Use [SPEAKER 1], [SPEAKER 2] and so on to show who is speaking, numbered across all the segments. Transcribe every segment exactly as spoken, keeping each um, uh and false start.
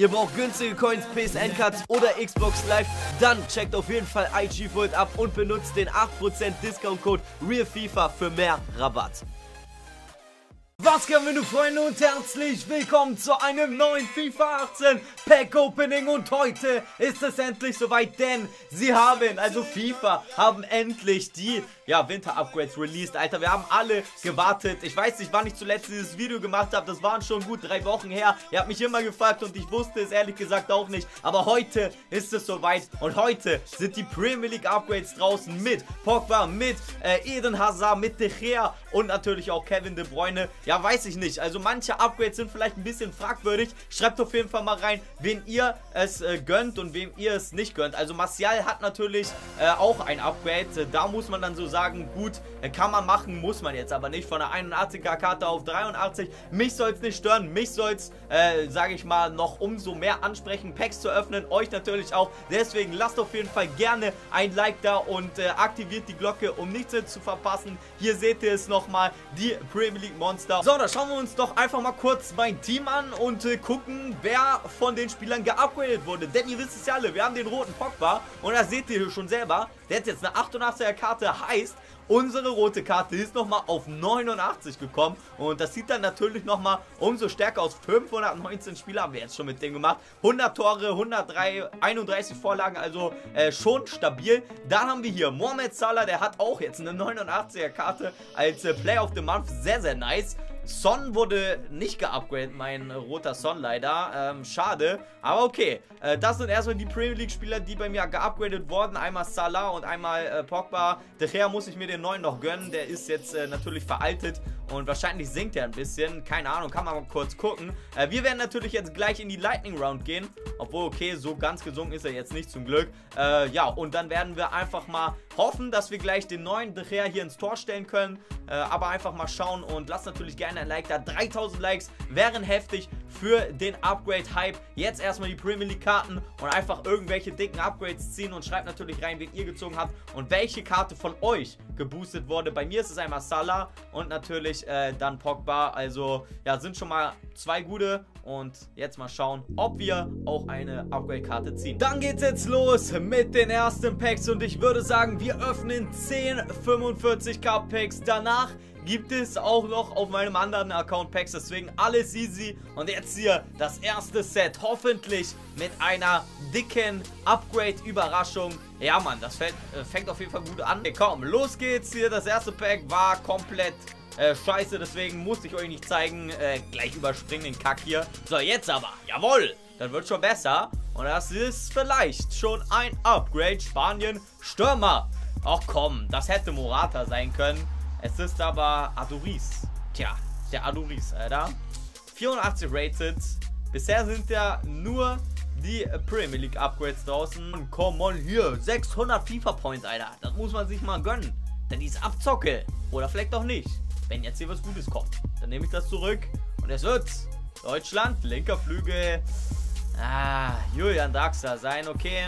[SPEAKER 1] Ihr braucht günstige Coins, P S N-Cards oder Xbox Live, dann checkt auf jeden Fall I G Vault ab und benutzt den acht Prozent Discount-Code RealFIFA für mehr Rabatt. Was geht, meine Freunde, und herzlich willkommen zu einem neuen FIFA achtzehn Pack Opening. Und heute ist es endlich soweit, denn sie haben, also FIFA, haben endlich die, ja, Winter-Upgrades released. Alter, wir haben alle gewartet. Ich weiß nicht, wann ich zuletzt dieses Video gemacht habe. Das waren schon gut drei Wochen her. Ihr habt mich immer gefragt und ich wusste es ehrlich gesagt auch nicht. Aber heute ist es soweit und heute sind die Premier League Upgrades draußen mit Pogba, mit äh, Eden Hazard, mit De Gea und natürlich auch Kevin De Bruyne. Ja, weiß ich nicht. Also manche Upgrades sind vielleicht ein bisschen fragwürdig. Schreibt auf jeden Fall mal rein, wen ihr es äh, gönnt und wem ihr es nicht gönnt. Also Martial hat natürlich äh, auch ein Upgrade. Äh, da muss man dann so sagen, gut, äh, kann man machen, muss man jetzt aber nicht. Von der einundachtziger Karte auf dreiundachtzig. Mich soll es nicht stören. Mich soll es, äh, sage ich mal, noch umso mehr ansprechen, Packs zu öffnen. Euch natürlich auch. Deswegen lasst auf jeden Fall gerne ein Like da und äh, aktiviert die Glocke, um nichts mehr zu verpassen. Hier seht ihr es nochmal, die Premier League Monster. So, da schauen wir uns doch einfach mal kurz mein Team an und äh, gucken, wer von den Spielern geupgradet wurde. Denn ihr wisst es ja alle, wir haben den roten Pogba und das seht ihr hier schon selber. Der hat jetzt eine achtundachtziger Karte, heißt, unsere rote Karte ist nochmal auf neunundachtzig gekommen und das sieht dann natürlich nochmal umso stärker aus. fünfhundertneunzehn Spiele haben wir jetzt schon mit dem gemacht. hundert Tore, hundertdrei, einunddreißig Vorlagen, also äh, schon stabil. Dann haben wir hier Mohamed Salah, der hat auch jetzt eine neunundachtziger Karte als äh, Player of the Month. Sehr, sehr nice. Son wurde nicht geupgradet, mein äh, roter Son leider. Ähm, schade, aber okay. Äh, das sind erstmal die Premier League Spieler, die bei mir geupgradet wurden. Einmal Salah und einmal äh, Pogba. Daher muss ich mir den neuen noch gönnen. Der ist jetzt äh, natürlich veraltet und wahrscheinlich sinkt er ein bisschen. Keine Ahnung, kann man mal kurz gucken. Äh, wir werden natürlich jetzt gleich in die Lightning Round gehen. Obwohl, okay, so ganz gesunken ist er jetzt nicht zum Glück. Äh, ja, und dann werden wir einfach mal hoffen, dass wir gleich den neuen De Gea hier ins Tor stellen können. Äh, aber einfach mal schauen und lasst natürlich gerne ein Like da. dreitausend Likes wären heftig für den Upgrade-Hype. Jetzt erstmal die Premier League-Karten und einfach irgendwelche dicken Upgrades ziehen und schreibt natürlich rein, wen ihr gezogen habt und welche Karte von euch geboostet wurde. Bei mir ist es einmal Salah und natürlich äh, dann Pogba. Also ja, sind schon mal zwei gute. Und jetzt mal schauen, ob wir auch eine Upgrade-Karte ziehen. Dann geht's jetzt los mit den ersten Packs und ich würde sagen, wir öffnen zehn fünfundvierzig K Packs. Danach gibt es auch noch auf meinem anderen Account Packs, deswegen alles easy. Und jetzt hier das erste Set, hoffentlich mit einer dicken Upgrade-Überraschung. Ja, Mann, das fällt, äh, fängt auf jeden Fall gut an. Okay, komm, los geht's hier. Das erste Pack war komplett Äh, scheiße, deswegen musste ich euch nicht zeigen. Äh, gleich überspringen den Kack hier. So, jetzt aber. Jawohl. Dann wird schon besser. Und das ist vielleicht schon ein Upgrade. Spanien, Stürmer. Ach komm, das hätte Morata sein können. Es ist aber Aduriz. Tja, der Aduriz, Alter. vierundachtzig rated. Bisher sind ja nur die Premier League Upgrades draußen. Und komm on hier. sechshundert FIFA Points, Alter. Das muss man sich mal gönnen. Denn die ist Abzocke. Oder vielleicht auch nicht. Wenn jetzt hier was Gutes kommt, dann nehme ich das zurück. Und es wird Deutschland, linker Flügel. Ah, Julian Draxler sein, okay.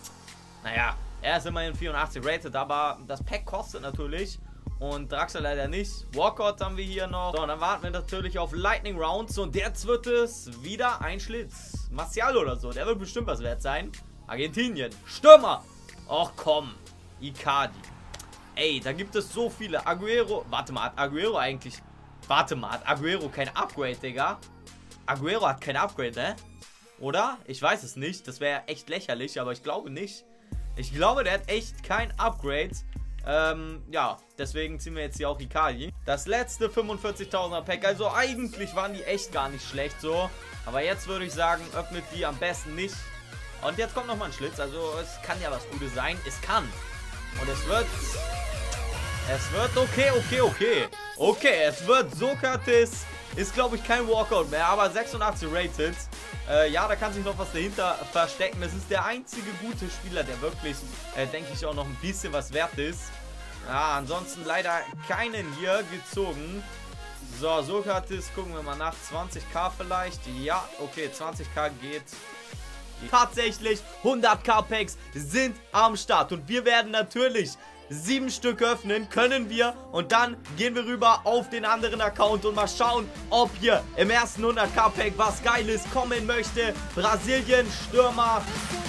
[SPEAKER 1] Naja, er ist immerhin vierundachtzig rated, aber das Pack kostet natürlich. Und Draxler leider nicht. Walcott haben wir hier noch. So, und dann warten wir natürlich auf Lightning Rounds. Und jetzt wird es wieder ein Schlitz. Martial oder so, der wird bestimmt was wert sein. Argentinien, Stürmer. Och komm, Icardi. Ey, da gibt es so viele. Aguero. Warte mal, hat Aguero eigentlich. Warte mal, hat Aguero kein Upgrade, Digga? Aguero hat kein Upgrade, ne? Oder? Ich weiß es nicht. Das wäre echt lächerlich, aber ich glaube nicht. Ich glaube, der hat echt kein Upgrade. Ähm, ja, deswegen ziehen wir jetzt hier auch Icardi. Das letzte fünfundvierzigtausender Pack. Also eigentlich waren die echt gar nicht schlecht so. Aber jetzt würde ich sagen, öffnet die am besten nicht. Und jetzt kommt nochmal ein Schlitz. Also es kann ja was Gutes sein. Es kann. Und es wird... Es wird okay, okay, okay. Okay, es wird Sokrates. Ist, glaube ich, kein Walkout mehr, aber sechsundachtzig rated. Äh, ja, da kann sich noch was dahinter verstecken. Das ist der einzige gute Spieler, der wirklich, äh, denke ich, auch noch ein bisschen was wert ist. Ja, ansonsten leider keinen hier gezogen. So, Sokrates, gucken wir mal nach. zwanzigtausend vielleicht. Ja, okay, zwanzigtausend geht. Tatsächlich, hundert K Packs sind am Start. Und wir werden natürlich sieben Stück öffnen, können wir. Und dann gehen wir rüber auf den anderen Account und mal schauen, ob hier im ersten hundert-K-Pack was Geiles kommen möchte. Brasilien, Stürmer,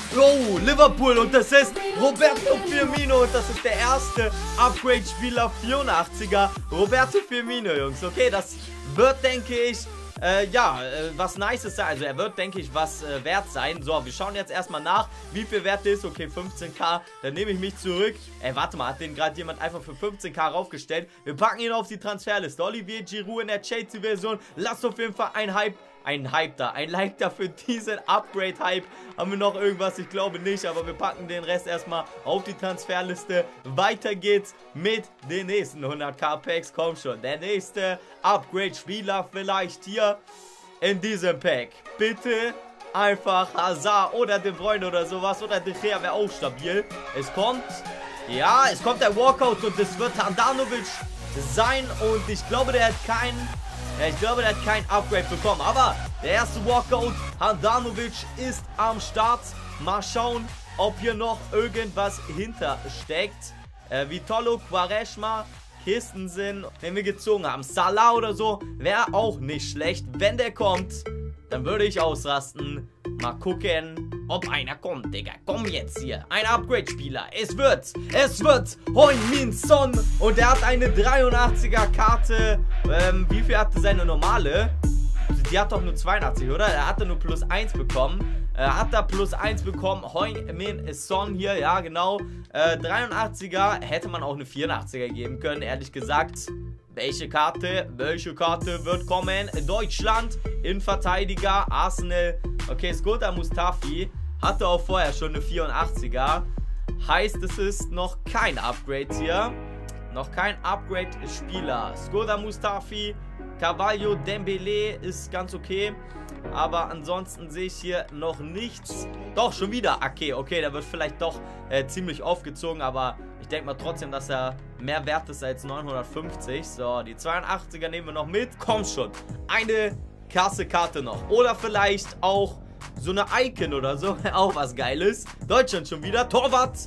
[SPEAKER 1] oh, Liverpool, und das ist Roberto Firmino. Und das ist der erste Upgrade-Spieler, vierundachtziger. Roberto Firmino, Jungs. Okay, das wird, denke ich, Äh, ja, äh, was Nices sein. Also er wird, denke ich, was äh, wert sein. So, wir schauen jetzt erstmal nach, wie viel wert ist. Okay, fünfzehn K. Dann nehme ich mich zurück. Ey, warte mal, hat den gerade jemand einfach für fünfzehn K raufgestellt? Wir packen ihn auf die Transferliste. Olivier Giroud in der Chelsea-Version. Lasst auf jeden Fall ein Hype. Ein Hype da, ein Like da für diesen Upgrade-Hype. Haben wir noch irgendwas? Ich glaube nicht, aber wir packen den Rest erstmal auf die Transferliste. Weiter geht's mit den nächsten hundert-K-Packs. Komm schon, der nächste Upgrade-Spieler vielleicht hier in diesem Pack. Bitte einfach Hazard oder De Bruyne oder sowas. Oder De Gea wäre auch stabil. Es kommt, ja, es kommt der Walkout und es wird Handanovic sein. Und ich glaube, der hat keinen... Ja, ich glaube, der hat kein Upgrade bekommen. Aber der erste Walkout, Handanovic, ist am Start. Mal schauen, ob hier noch irgendwas hintersteckt. Äh, Vitolo, Quaresma, Christensen, den wir gezogen haben. Salah oder so wäre auch nicht schlecht. Wenn der kommt, dann würde ich ausrasten. Mal gucken, ob einer kommt, Digga. Komm jetzt hier. Ein Upgrade-Spieler. Es wird, es wird Heung-min Son. Und er hat eine dreiundachtziger Karte. Ähm, wie viel hatte seine normale? Die hat doch nur zweiundachtzig, oder? Er hatte nur plus eins bekommen. Er hat da plus eins bekommen. Heung-min Son hier, ja genau. Äh, dreiundachtziger. Hätte man auch eine vierundachtziger geben können, ehrlich gesagt. Welche Karte? Welche Karte wird kommen? Deutschland, Innenverteidiger, Arsenal. Okay, Skoda Mustafi hatte auch vorher schon eine vierundachtziger. Heißt, es ist noch kein Upgrade hier. Noch kein Upgrade-Spieler. Skoda Mustafi, Carvalho, Dembele ist ganz okay. Aber ansonsten sehe ich hier noch nichts. Doch, schon wieder Ake. Okay, der wird vielleicht doch äh, ziemlich aufgezogen. Aber ich denke mal trotzdem, dass er mehr wert ist als neunhundertfünfzig. So, die zweiundachtziger nehmen wir noch mit. Komm schon. Eine krasse Karte noch. Oder vielleicht auch so eine Icon oder so. Auch was Geiles. Deutschland schon wieder. Torwart.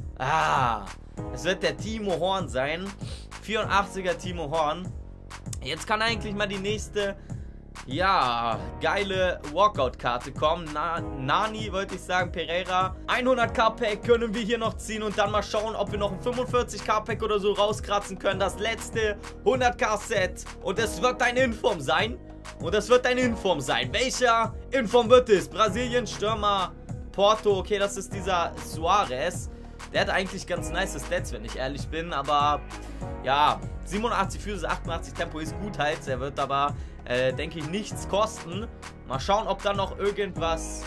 [SPEAKER 1] Ah, es wird der Timo Horn sein. vierundachtziger Timo Horn. Jetzt kann eigentlich mal die nächste... Ja, geile Walkout-Karte kommen. Na, Nani, wollte ich sagen, Pereira. hundert-K-Pack können wir hier noch ziehen und dann mal schauen, ob wir noch ein fünfundvierzig-K-Pack oder so rauskratzen können. Das letzte hundert-K-Set. Und es wird ein Inform sein. Und es wird ein Inform sein. Welcher Inform wird es? Brasilien, Stürmer, Porto. Okay, das ist dieser Suarez. Der hat eigentlich ganz nice Stats, wenn ich ehrlich bin. Aber ja, siebenundachtzig Physis, achtundachtzig Tempo ist gut halt. Er wird aber... Äh, denke ich, nichts kosten. Mal schauen, ob da noch irgendwas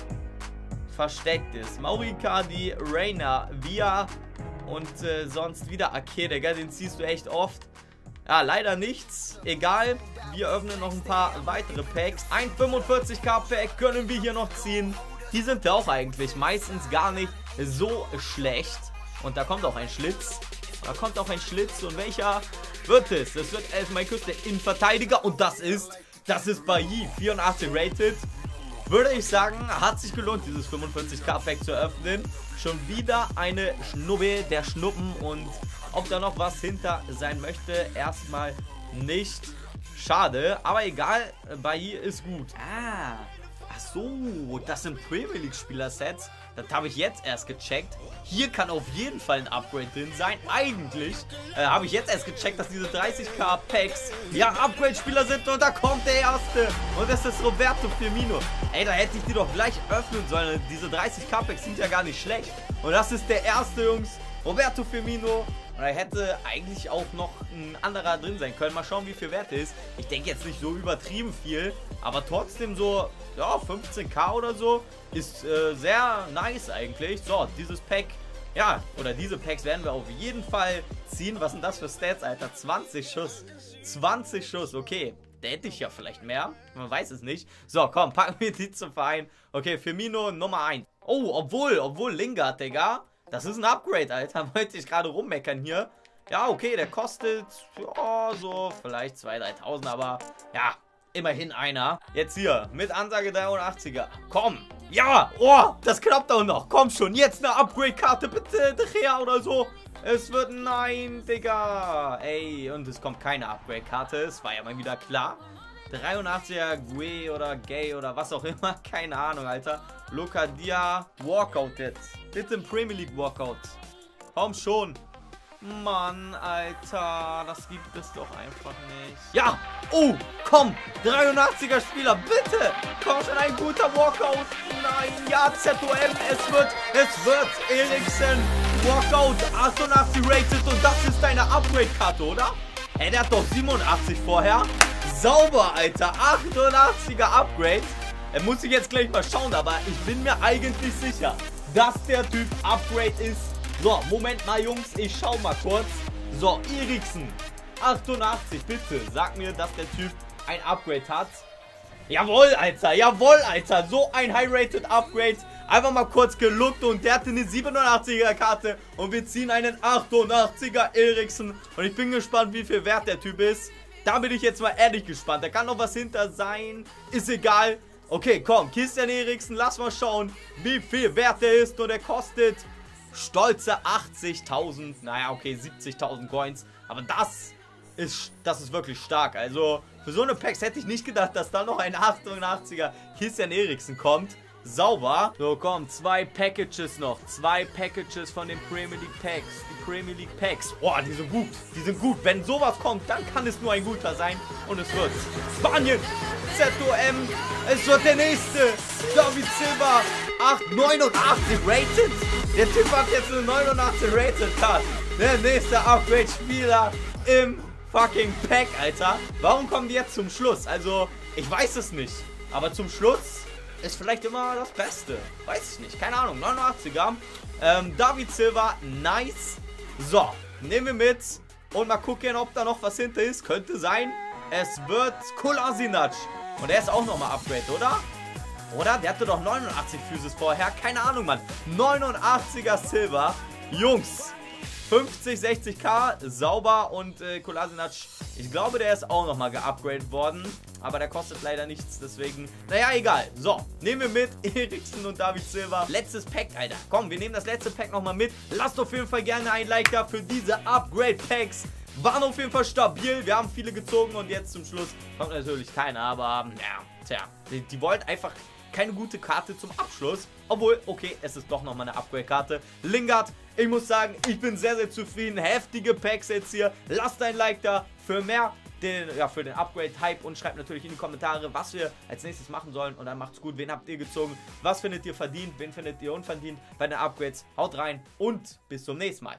[SPEAKER 1] versteckt ist. Mauricadi, Reina, Via und äh, sonst wieder Ake, Digga, den ziehst du echt oft. Ja, leider nichts. Egal, wir öffnen noch ein paar weitere Packs. Ein fünfundvierzig-K-Pack können wir hier noch ziehen. Die sind ja auch eigentlich meistens gar nicht so schlecht. Und da kommt auch ein Schlitz. Da kommt auch ein Schlitz. Und welcher wird es? Es wird Elfenbein Küste Innenverteidiger. Und das ist... Das ist Bailly, vierundachtzig rated. Würde ich sagen, hat sich gelohnt, dieses fünfundvierzig-K-Pack zu öffnen. Schon wieder eine Schnubbe der Schnuppen. Und ob da noch was hinter sein möchte, erstmal nicht. Schade, aber egal, Bailly ist gut. Ah, ach so, das sind Premier League-Spieler-Sets. Das habe ich jetzt erst gecheckt. Hier kann auf jeden Fall ein Upgrade drin sein. Eigentlich äh, habe ich jetzt erst gecheckt, dass diese dreißig-K-Packs ja Upgrade-Spieler sind. Und da kommt der erste. Und das ist Roberto Firmino. Ey, da hätte ich die doch gleich öffnen sollen. Diese dreißig-K-Packs sind ja gar nicht schlecht. Und das ist der erste, Jungs. Roberto Firmino. Und da hätte eigentlich auch noch ein anderer drin sein können. Mal schauen, wie viel wert ist. Ich denke jetzt nicht so übertrieben viel. Aber trotzdem so, ja, fünfzehn K oder so. Ist äh, sehr nice eigentlich. So, dieses Pack, ja, oder diese Packs werden wir auf jeden Fall ziehen. Was sind das für Stats, Alter? zwanzig Schuss. zwanzig Schuss, okay. Da hätte ich ja vielleicht mehr. Man weiß es nicht. So, komm, packen wir die zum Verein. Okay, Firmino Nummer eins. Oh, obwohl, obwohl Lingard, Digga. Das ist ein Upgrade, Alter. Wollte ich gerade rummeckern hier. Ja, okay, der kostet, ja, so vielleicht zweitausend, dreitausend, aber ja, immerhin einer. Jetzt hier, mit Ansage dreiundachtziger. Komm. Ja, oh, das klappt auch noch. Komm schon, jetzt eine Upgrade-Karte, bitte, De Gea oder so.
[SPEAKER 2] Es wird, nein, Digga. Ey, und es kommt keine Upgrade-Karte. Es war ja mal wieder klar. dreiundachtziger Gue oder Gay oder was auch immer. Keine Ahnung, Alter. Locadia. Walkout jetzt. Bitte im Premier League Walkout. Komm schon. Mann, Alter. Das gibt es doch einfach nicht. Ja. Oh, komm. dreiundachtziger Spieler. Bitte. Komm schon, ein guter Walkout. Nein. Ja, Z O M. Es wird, es wird Eriksen. Walkout. achtundachtzig rated. Und das ist deine Upgrade-Karte, oder? Ey, der hat doch siebenundachtzig vorher. Sauber, Alter. achtundachtziger Upgrade. Er muss ich jetzt gleich mal schauen, aber ich bin mir eigentlich sicher, dass der Typ Upgrade ist. So, Moment mal, Jungs. Ich schau mal kurz. So, Eriksen. achtundachtzig, bitte. Sag mir, dass der Typ ein Upgrade hat. Jawohl, Alter. Jawohl, Alter. So ein High-Rated Upgrade. Einfach mal kurz geluckt und der hatte eine siebenundachtziger Karte. Und wir ziehen einen achtundachtziger Eriksen. Und ich bin gespannt, wie viel wert der Typ ist. Da bin ich jetzt mal ehrlich gespannt. Da kann noch was hinter sein. Ist egal. Okay, komm. Christian Eriksen, lass mal schauen, wie viel wert der ist. Und er kostet stolze achtzigtausend. Naja, okay, siebzigtausend Coins. Aber das ist, das ist wirklich stark. Also, für so eine Packs hätte ich nicht gedacht, dass da noch ein achtundachtziger Christian Eriksen kommt. Sauber. So, komm, zwei Packages noch. Zwei Packages von den Premier League Packs. Die Premier League Packs. Boah, die sind gut. Die sind gut. Wenn sowas kommt, dann kann es nur ein guter sein. Und es wird Spanien. Z O M. Es wird der nächste. David Silva. neunundachtzig rated. Der Typ hat jetzt eine neunundachtzig rated Card. Der nächste Upgrade-Spieler im fucking Pack, Alter. Warum kommen die jetzt zum Schluss? Also, ich weiß es nicht. Aber zum Schluss ist vielleicht immer das Beste. Weiß ich nicht. Keine Ahnung. neunundachtziger. Ähm, David Silva. Nice. So. Nehmen wir mit. Und mal gucken, ob da noch was hinter ist. Könnte sein. Es wird Kolasinac. Und er ist auch nochmal Upgrade, oder? Oder? Der hatte doch neunundachtzig Physis vorher. Keine Ahnung, Mann. neunundachtziger Silva. Jungs. fünfzig, sechzig K. Sauber. Und äh, Kolasinac. Ich glaube, der ist auch nochmal geupgradet worden. Aber der kostet leider nichts. Deswegen, naja, egal. So, nehmen wir mit Eriksen und David Silva. Letztes Pack, Alter. Komm, wir nehmen das letzte Pack nochmal mit. Lasst auf jeden Fall gerne ein Like da für diese Upgrade-Packs. Waren auf jeden Fall stabil. Wir haben viele gezogen und jetzt zum Schluss kommt natürlich keiner. Aber, ja, tja. Die, die wollten einfach keine gute Karte zum Abschluss. Obwohl, okay, es ist doch nochmal eine Upgrade-Karte. Lingard, ich muss sagen, ich bin sehr, sehr zufrieden. Heftige Packs jetzt hier. Lasst ein Like da für mehr, den, ja, für den Upgrade-Hype und schreibt natürlich in die Kommentare, was wir als nächstes machen sollen. Und dann macht's gut. Wen habt ihr gezogen? Was findet ihr verdient? Wen findet ihr unverdient bei den Upgrades? Haut rein und bis zum nächsten Mal.